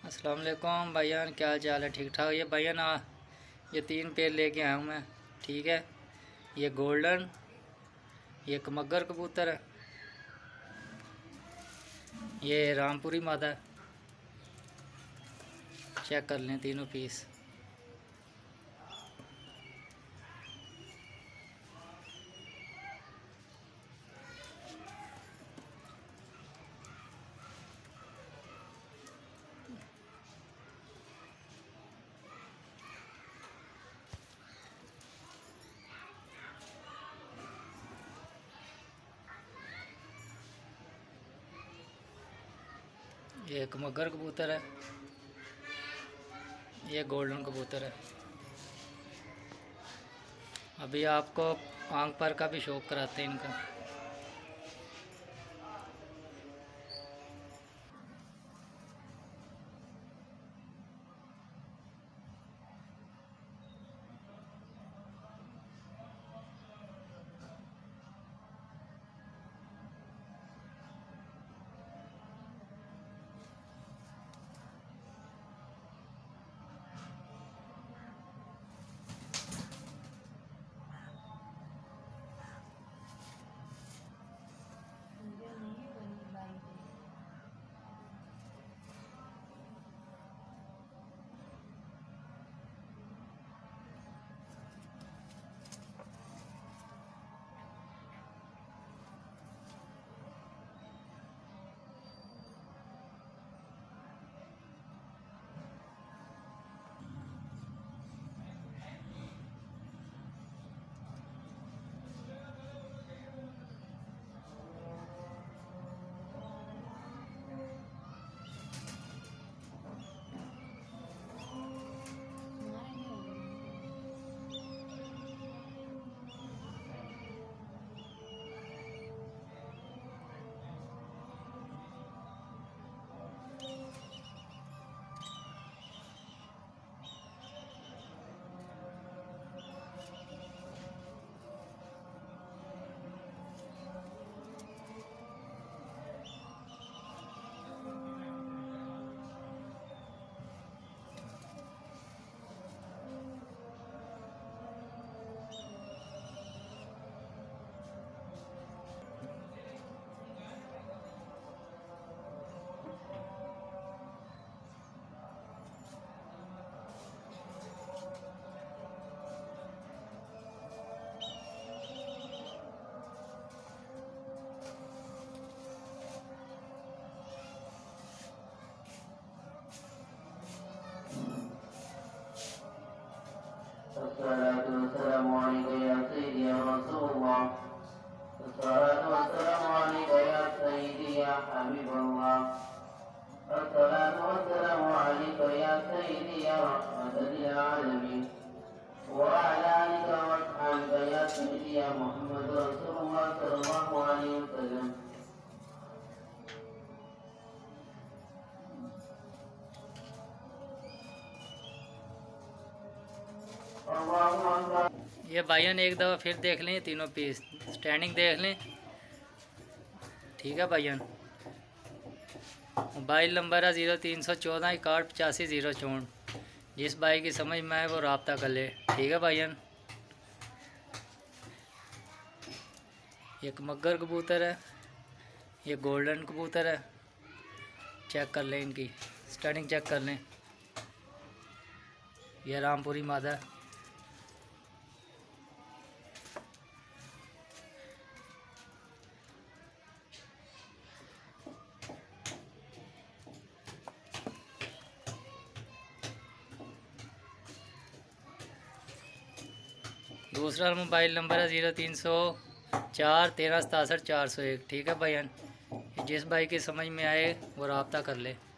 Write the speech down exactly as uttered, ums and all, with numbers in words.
अस्सलाम वालेकुम भाईजान, क्या हाल चाल है? ठीक ठाक। ये भाईजान ये तीन पेड़ लेके आया हूँ मैं, ठीक है। ये गोल्डन, ये कमगर कबूतर है, ये रामपुरी मादा। चेक कर लें तीनों पीस। ये कमगर कबूतर है, ये गोल्डन कबूतर है। अभी आपको आंख पर का भी शौक कराते हैं इनका। الصلاة والسلام عليك يا سيدي يا رسول الله. الصلاة والسلام عليك يا سيدي يا حبيب الله. الصلاة والسلام عليك يا سيدي يا رحمة للعالمين. وعلى آلك وأصحابك يا سيدي يا محمد رسول الله صلى الله عليه وسلم. ये भाईजान एक दफ़ा फिर देख लें तीनों पीस, स्टैंडिंग देख लें, ठीक है भाईजान। मोबाइल नंबर है ज़ीरो तीन सौ चौदह इकाठ पचासी ज़ीरो चौंठ। जिस भाई की समझ में आए वो रब्ता कर ले, ठीक है भाईजान। ये कमगर कबूतर है, ये गोल्डन कबूतर है। चेक कर लें इनकी स्टैंडिंग, चेक कर लें। ये रामपुरी मादा है। दूसरा मोबाइल नंबर है ज़ीरो तीन सौ चार तेरह सतासठ चार सौ एक, ठीक है भाईजान। जिस भाई की समझ में आए वो रब्ता कर ले।